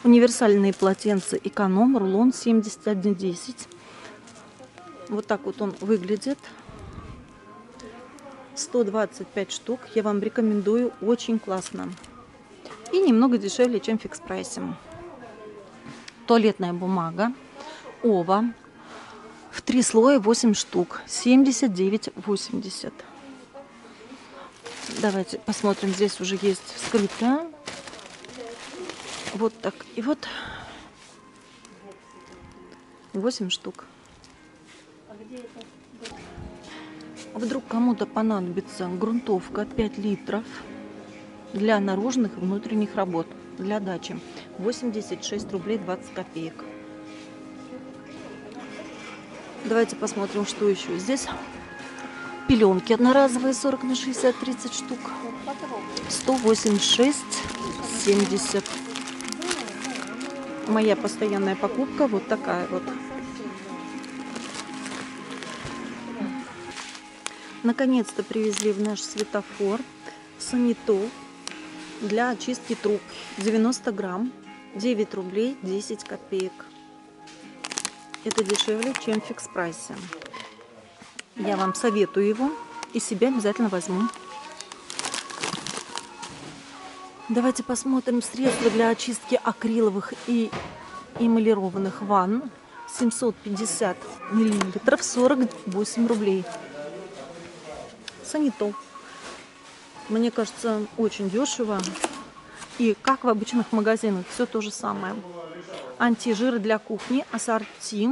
Универсальные полотенца эконом, рулон 71,10. Вот так вот он выглядит. 125 штук. Я вам рекомендую. Очень классно. И немного дешевле, чем в фикс прайсе. Туалетная бумага. Ова. В 3 слоя 8 штук. 79,80. Давайте посмотрим. Здесь уже есть скрытая. Вот так. И вот 8 штук. Вдруг кому-то понадобится грунтовка 5 литров для наружных и внутренних работ для дачи. 86 рублей 20 копеек. Давайте посмотрим, что еще. Здесь пеленки одноразовые 40 на 60, 30 штук. 186,70. Моя постоянная покупка вот такая вот. Наконец-то привезли в наш светофор санитол для очистки труб. 90 грамм, 9 рублей 10 копеек. Это дешевле, чем в фикс прайсе. Я вам советую его и себе обязательно возьму. Давайте посмотрим средства для очистки акриловых и эмалированных ванн. 750 миллилитров, 48 рублей. Санитол. Мне кажется, очень дешево. И как в обычных магазинах, все то же самое. Антижир для кухни, ассорти.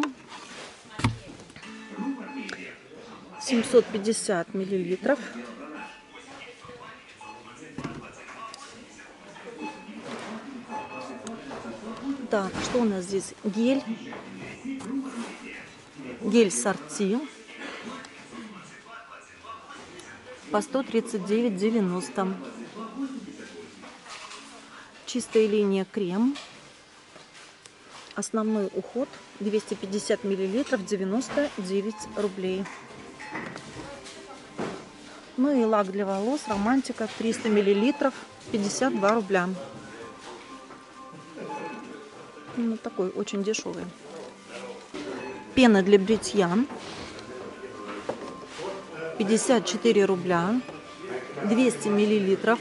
750 миллилитров. Так, что у нас здесь? Гель. Гель сорти. По 139,90. Чистая линия крем. Основной уход 250 миллилитров, 99 рублей. Ну и лак для волос Романтика 300 миллилитров, 52 рубля. Ну, такой очень дешевый. Пена для бритья 54 рубля, 200 миллилитров.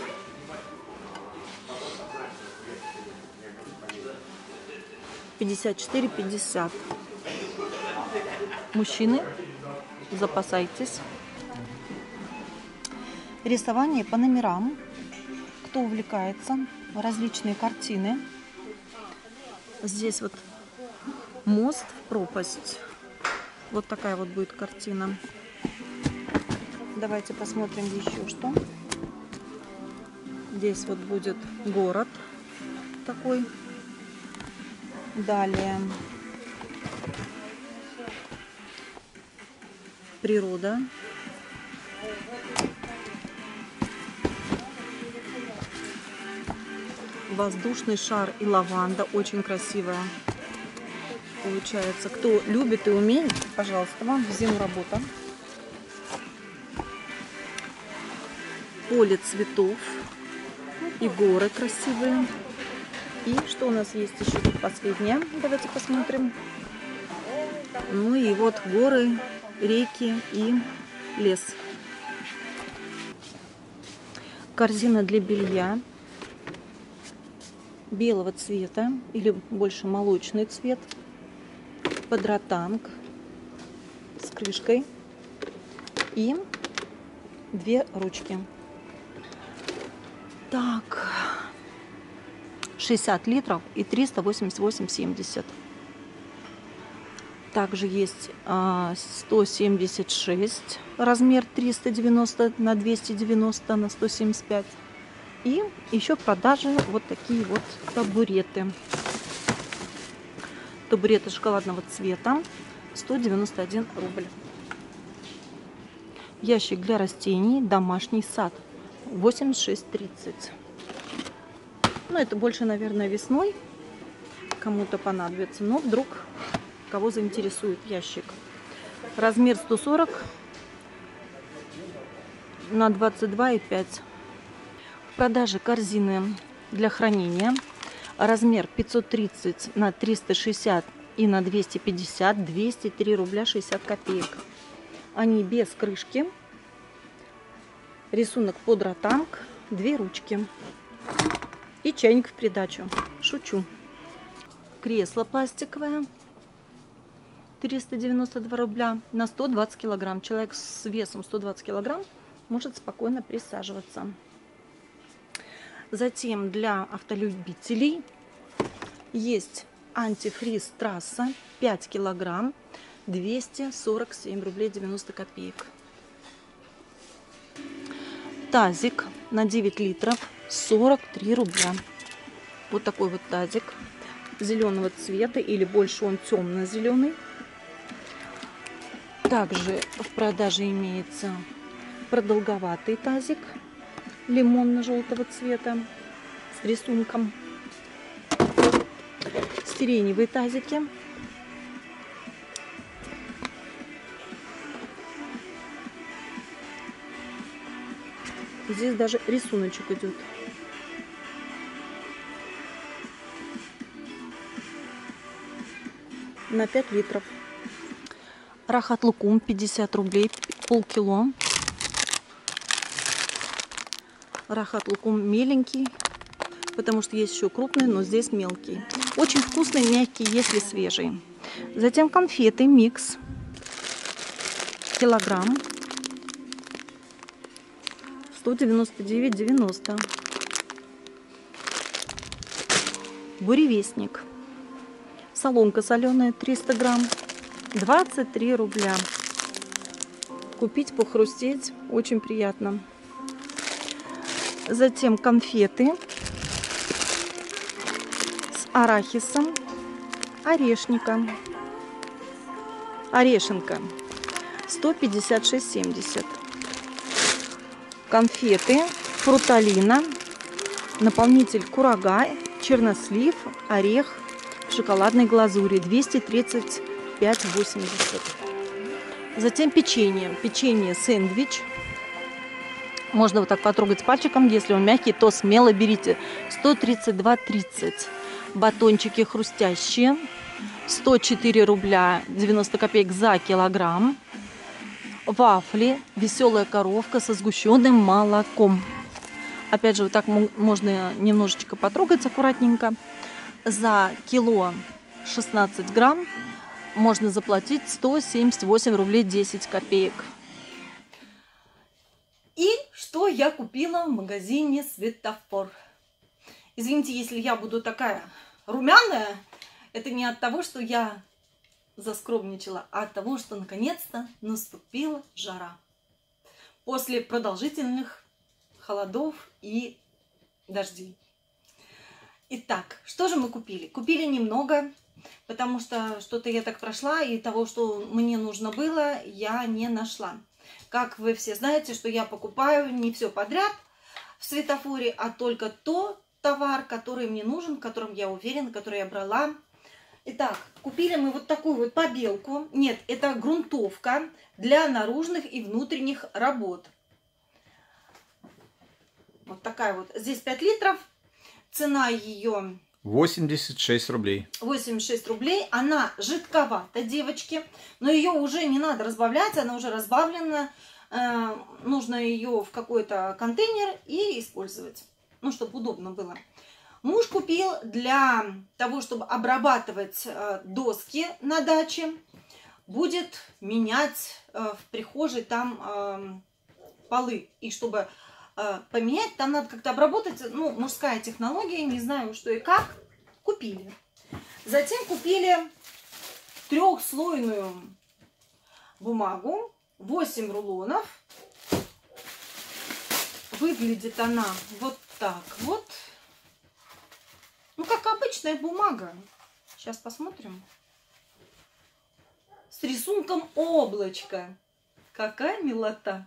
$54,50. Мужчины, запасайтесь. Рисование по номерам. Кто увлекается, различные картины. Здесь вот мост в пропасть. Вот такая вот будет картина. Давайте посмотрим еще что. Здесь вот будет город такой. Далее природа. Воздушный шар и лаванда. Очень красивая получается. Кто любит и умеет, пожалуйста, вам в зиму работа. Поле цветов и горы красивые. И что у нас есть еще тут последнее? Давайте посмотрим. Ну и вот горы, реки и лес. Корзина для белья белого цвета или больше молочный цвет. Подротанг с крышкой и 2 ручки. Так, 60 литров и 388,70. Также есть 176, размер 390 на 290 на 175. И еще в продаже вот такие вот табуреты. Табуреты шоколадного цвета, 191 рубль. Ящик для растений, домашний сад, 86,30. Ну, это больше, наверное, весной кому-то понадобится. Но вдруг кого заинтересует ящик. Размер 140 на 22,5. В продаже корзины для хранения. Размер 530 на 360 и на 250, 203 рубля 60 копеек. Они без крышки. Рисунок под ротанг, 2 ручки. И чайник в придачу. Шучу. Кресло пластиковое. 392 рубля на 120 килограмм. Человек с весом 120 килограмм может спокойно присаживаться. Затем для автолюбителей есть антифриз трасса 5 килограмм, 247 рублей 90 копеек. Тазик на 9 литров 43 рубля. Вот такой вот тазик зеленого цвета, или больше он темно-зеленый. Также в продаже имеется продолговатый тазик лимонно-желтого цвета с рисунком. Сиреневые тазики. Здесь даже рисуночек идет. На 5 литров. Рахат лукум 50 рублей, полкило. Рахат лукум меленький, потому что есть еще крупный, но здесь мелкий. Очень вкусный, мягкий, если свежий. Затем конфеты микс. Килограмм. 199,90. Буревестник. Соломка соленая 300 грамм. 23 рубля. Купить, похрустеть. Очень приятно. Затем конфеты с арахисом, орешником. Орешенка 156,70. Конфеты фруталина, наполнитель курага, чернослив, орех в шоколадной глазури 235,80. Затем печенье. Печенье сэндвич. Можно вот так потрогать пальчиком. Если он мягкий, то смело берите. 132,30. Батончики хрустящие. 104 рубля 90 копеек за килограмм. Вафли. Веселая коровка со сгущенным молоком. Опять же, вот так можно немножечко потрогать аккуратненько. За кило 16 грамм можно заплатить 178 рублей 10 копеек. И что я купила в магазине Светофор. Извините, если я буду такая румяная, это не от того, что я заскромничала, а от того, что наконец-то наступила жара. После продолжительных холодов и дождей. Итак, что же мы купили? Купили немного, потому что что-то я так прошла, и того, что мне нужно было, я не нашла. Как вы все знаете, что я покупаю не все подряд в Светофоре, а только тот товар, который мне нужен, в котором я уверена, который я брала. Итак, купили мы вот такую вот побелку. Нет, это грунтовка для наружных и внутренних работ. Вот такая вот. Здесь 5 литров. Цена ее 86 рублей. 86 рублей. Она жидковата, девочки. Но ее уже не надо разбавлять. Она уже разбавлена. Нужно ее в какой-то контейнер и использовать. Ну, чтобы удобно было. Муж купил для того, чтобы обрабатывать доски на даче. Будет менять в прихожей там полы. И чтобы поменять, там надо как-то обработать. Ну, мужская технология, не знаю, что и как. Купили. Затем купили трехслойную бумагу. 8 рулонов. Выглядит она вот так вот. Ну, как обычная бумага. Сейчас посмотрим. С рисунком облачка. Какая милота.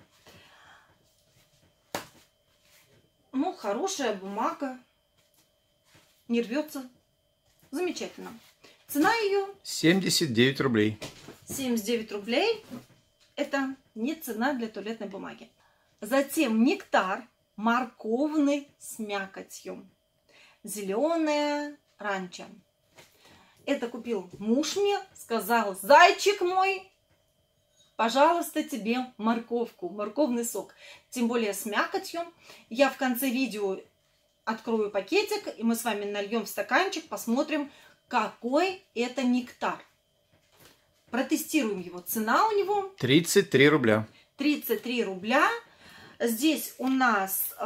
Ну, хорошая бумага. Не рвется. Замечательно. Цена ее 79 рублей. 79 рублей. Это не цена для туалетной бумаги. Затем нектар морковный с мякотью. Зеленая, ранчо. Это купил муж мне, сказал: зайчик мой, пожалуйста, тебе морковку, морковный сок. Тем более с мякотью. Я в конце видео открою пакетик, и мы с вами нальем в стаканчик, посмотрим, какой это нектар. Протестируем его. Цена у него 33 рубля. 33 рубля. Здесь у нас,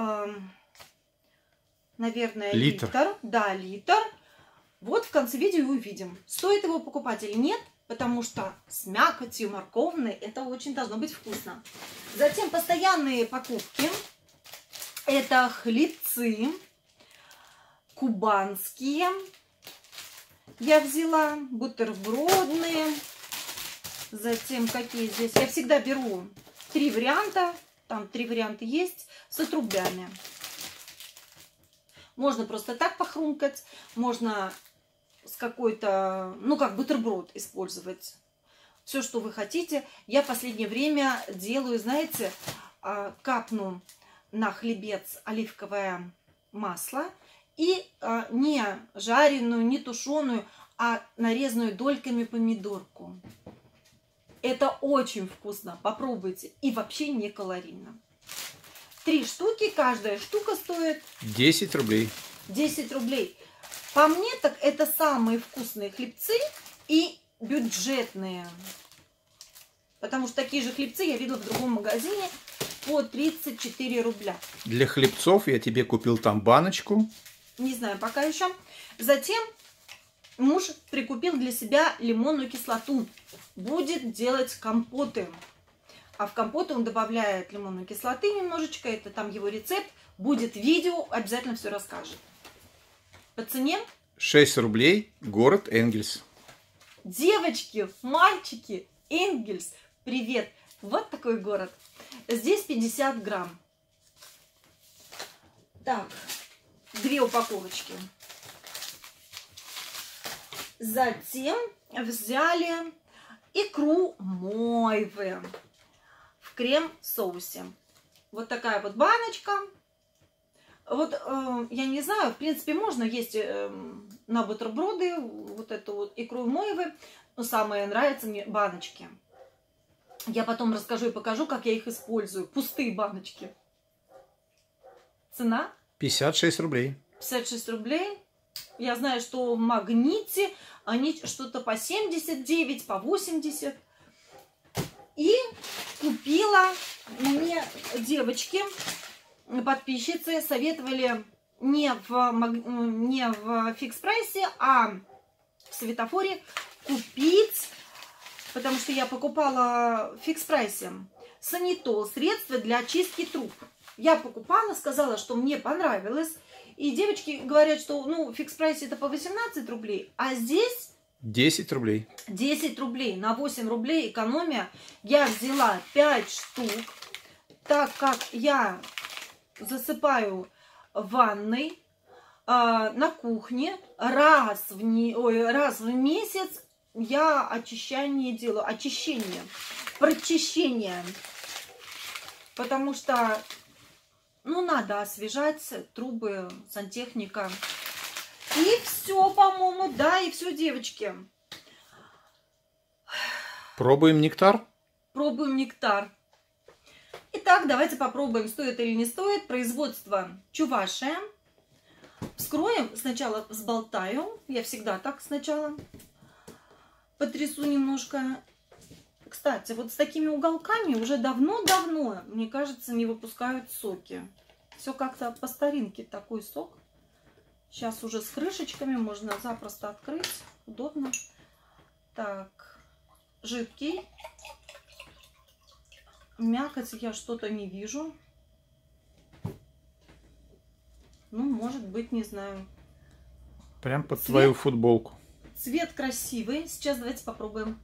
наверное, литр. Да, литр. Вот в конце видео и увидим, стоит его покупать или нет, потому что с мякотью морковной это очень должно быть вкусно. Затем постоянные покупки. Это хлебцы кубанские. Я взяла бутербродные. Затем какие здесь? Я всегда беру 3 варианта. Там 3 варианта есть с отрубями. Можно просто так похрумкать. Можно с какой-то, ну как бутерброд использовать. Все, что вы хотите. Я в последнее время делаю, знаете, капну на хлебец оливковое масло. И не жареную, не тушеную, а нарезанную дольками помидорку. Это очень вкусно. Попробуйте. И вообще не калорийно. 3 штуки. Каждая штука стоит 10 рублей. 10 рублей. По мне, так это самые вкусные хлебцы и бюджетные. Потому что такие же хлебцы я видела в другом магазине по 34 рубля. Для хлебцов я тебе купил там баночку. Не знаю пока еще. Затем муж прикупил для себя лимонную кислоту. Будет делать компоты. А в компоты он добавляет лимонной кислоты немножечко. Это там его рецепт. Будет видео, обязательно все расскажет. По цене 6 рублей, город Энгельс. девочки, мальчики, Энгельс, привет. Вот такой город. Здесь 50 грамм. Так, 2 упаковочки. Затем взяли икру мойвы в крем-соусе. Вот такая вот баночка. Вот, я не знаю, в принципе, можно есть на бутерброды вот эту вот икру мойвы. Но самое нравится мне баночки. Я потом расскажу и покажу, как я их использую. Пустые баночки. Цена? 56 рублей. 56 рублей. Я знаю, что в Магните они что-то по 79, по 80. И купила мне девочки, подписчицы, советовали не в фикс-прайсе, а в светофоре купить, потому что я покупала в фикс-прайсе, санитол, средство для очистки труб. Я покупала, сказала, что мне понравилось. И девочки говорят, что ну, в фикс-прайсе это по 18 рублей, а здесь 10 рублей. 10 рублей. На 8 рублей экономия. Я взяла 5 штук, так как я засыпаю в ванной, на кухне раз в месяц я очищение делаю. Очищение. Прочищение. Потому что ну, надо освежать трубы, сантехника. И все, по-моему, да, и все, девочки. Пробуем нектар. Пробуем нектар. Итак, давайте попробуем, стоит или не стоит. Производство Чувашия. Вскроем, сначала взболтаю. Я всегда так сначала потрясу немножко. Кстати, вот с такими уголками уже давно-давно, мне кажется, не выпускают соки. Все как-то по старинке такой сок. Сейчас уже с крышечками можно запросто открыть. Удобно. Так, жидкий. Мякоть я что-то не вижу. Ну, может быть, не знаю. Прям под твою футболку. Цвет красивый. Сейчас давайте попробуем.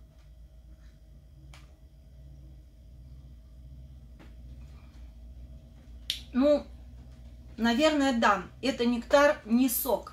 Ну, наверное, да. Это нектар, не сок.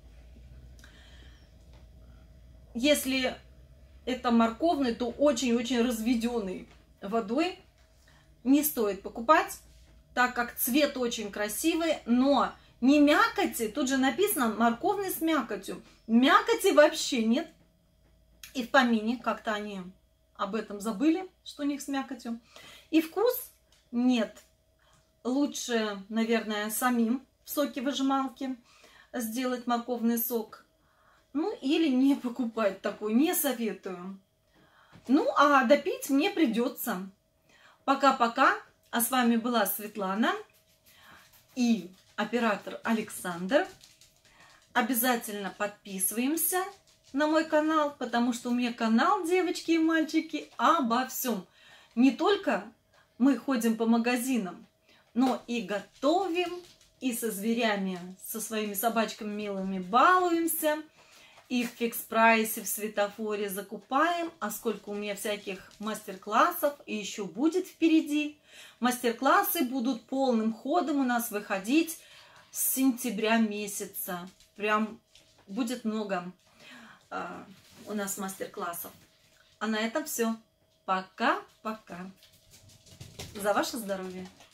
Если это морковный, то очень-очень разведенный водой. Не стоит покупать, так как цвет очень красивый, но Не мякоти, тут же написано морковный с мякотью. Мякоти вообще нет. И в помине как-то они об этом забыли, что у них с мякотью. И вкус нет. Лучше, наверное, самим в соке-выжималке сделать морковный сок. Ну, или не покупать такой, не советую. Ну, а допить мне придется. Пока-пока. А с вами была Светлана и оператор Александр. Обязательно подписываемся на мой канал, потому что у меня канал, девочки и мальчики, обо всем. Не только мы ходим по магазинам, но и готовим, и со зверями, со своими собачками милыми балуемся, и в фикс-прайсе, в светофоре закупаем. А сколько у меня всяких мастер-классов, и еще будет впереди. Мастер-классы будут полным ходом у нас выходить с сентября месяца. Прям будет много у нас мастер-классов. А на этом все. Пока-пока. За ваше здоровье.